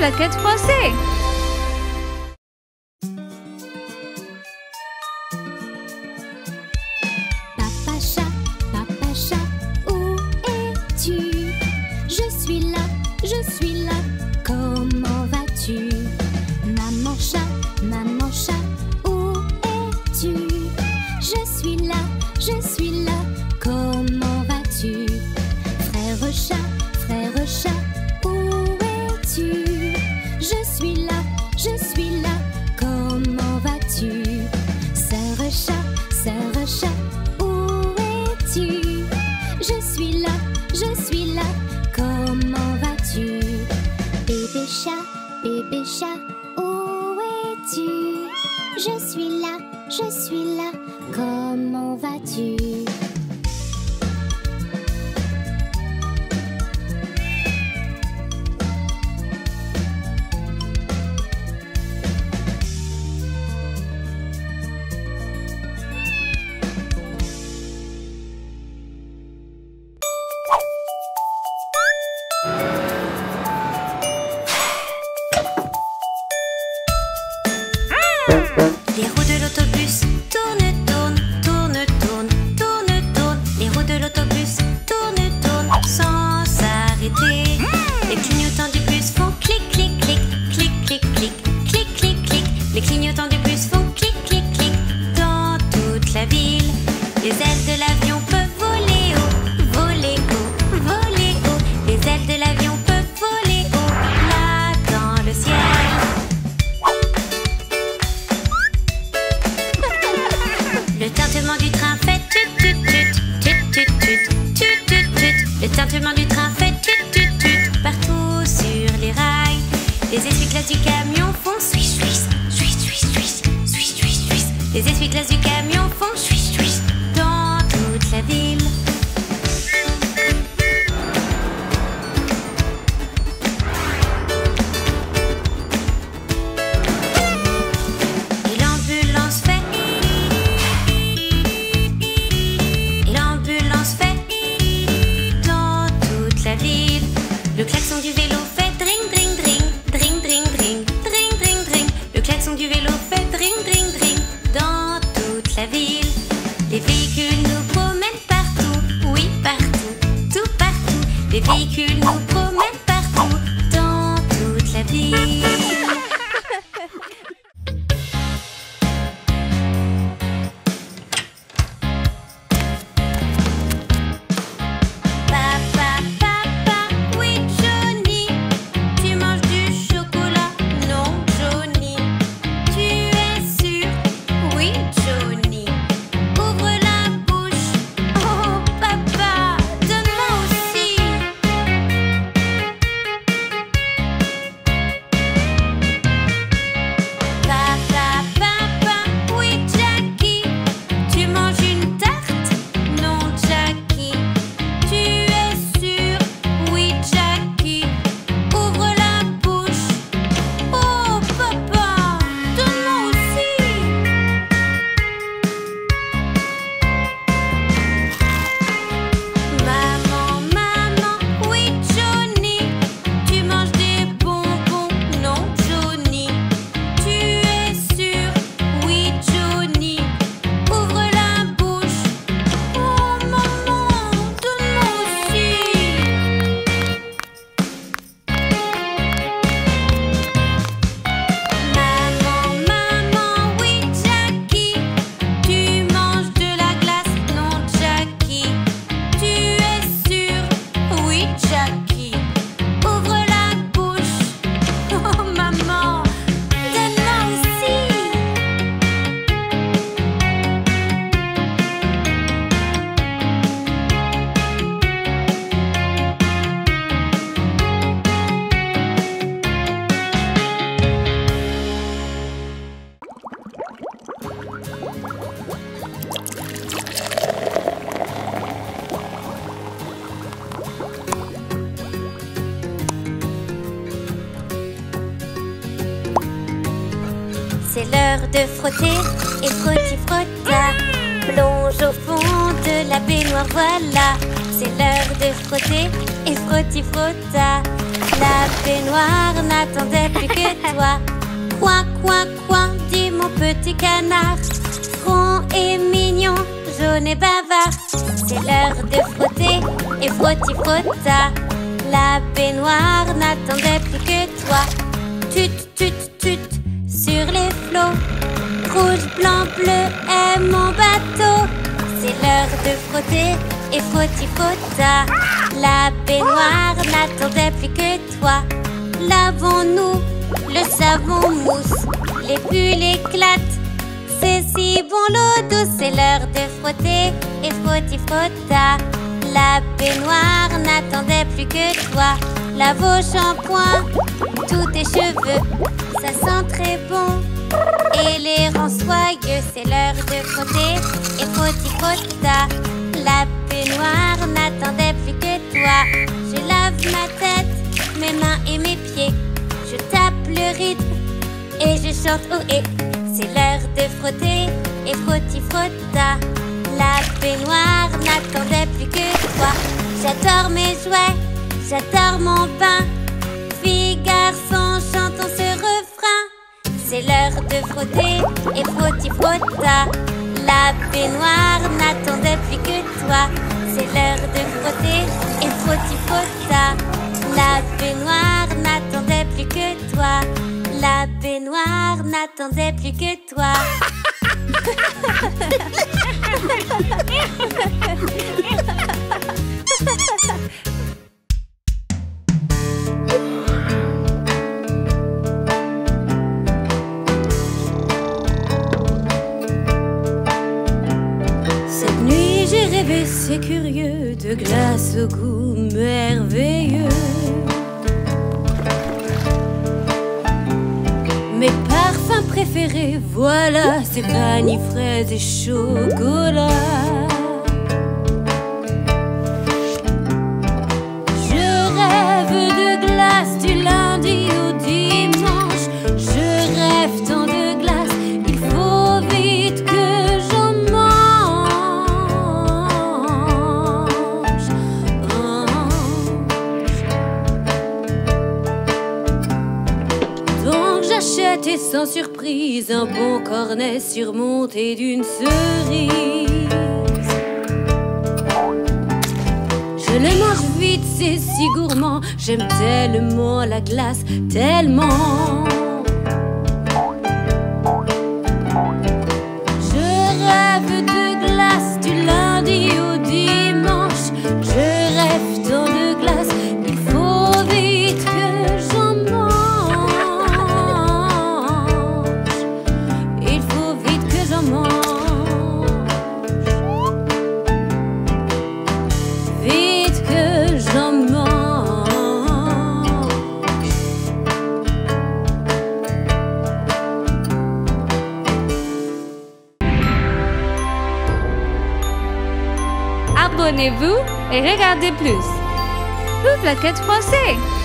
plaquettes froissées. Papa chat, où es-tu? Je suis là, comment vas-tu? Maman chat, où es-tu? Je suis là, comment vas-tu? Frère chat, où es-tu? Je suis là, comment vas-tu? Sœur chat, où es-tu? Je suis là, comment vas-tu? Bébé chat, où es-tu? Je suis là, comment vas-tu? Les roues de l'autobus tournent, tournent. Les roues de l'autobus tournent sans s'arrêter. Les clignotants du bus font clic, clic, clic, clic, clic, clic, clic, clic, clic. Les clignotants du bus font clic, clic, clic dans toute la ville. Les ailes de l'avion peuvent voler haut, voler haut, voler haut. Les ailes de l'avion peuvent voler haut, là dans le ciel. Le tintement du train fait tut tut tut tut tut tut tut tut. Le tintement du train fait tut tut tut partout sur les rails. Les essuie-glaces du camion font swish swish swish swish swish swish swish swish. Les essuie-glaces du camion font swish swish dans toute la ville. Le klaxon du vélo fait dring dring dring, dring dring dring, dring dring dring. Le klaxon du vélo fait dring dring dring dans toute la ville. Les véhicules nous promènent partout, oui partout, tout partout. Les véhicules nous promènent partout dans toute la ville. C'est l'heure de frotter et frotti frotta. Plonge au fond de la baignoire, voilà. C'est l'heure de frotter et frotti frotta. La baignoire n'attendait plus que toi. Coin, coin, coin, dit mon petit canard. Rond et mignon, jaune et bavard. C'est l'heure de frotter et frotti frotta. La baignoire n'attendait plus que toi. Tut, tut, tut, sur les flots. Rouge, blanc, bleu est mon bateau. C'est l'heure de frotter et frotti frotta. La baignoire n'attendait plus que toi. Lavons-nous le savon mousse. Les bulles éclatent. C'est si bon l'eau douce. C'est l'heure de frotter et frotti frotta. La baignoire n'attendait plus que toi. Lave au shampoing tous tes cheveux. Ça sent très bon et les rend soyeux. C'est l'heure de frotter et frotti frotta. La baignoire n'attendait plus que toi. Je lave ma tête, mes mains et mes pieds. Je tape le rythme et je chante oh et. C'est l'heure de frotter et frotti frotta. La baignoire n'attendait plus que toi. J'adore mes jouets, j'adore mon bain. Filles, garçons, chantons ce refrain. C'est l'heure de frotter et frotti frotta. La baignoire n'attendait plus que toi. C'est l'heure de frotter et frotti frotta. La baignoire n'attendait plus que toi. La baignoire n'attendait plus que toi. Cette nuit j'ai rêvé, c'est curieux, de glace au goût merveilleux. Mes parfums préférés, voilà, c'est vanille, fraise et chocolat. Je rêve de glace du lundi au dimanche. Je rêve tant de glace, il faut vite que j'en mange. Donc j'achète et sans surprise un bon cornet surmonté d'une cerise. Je le mange vite, c'est si gourmand. J'aime tellement la glace, tellement. Je rêve de glace du lundi au dimanche. Je rêve tant de glace, il faut vite que j'en mange. Il faut vite que j'en mange. Vite que j'en mange. Abonnez-vous et regardez plus. Plaquette français.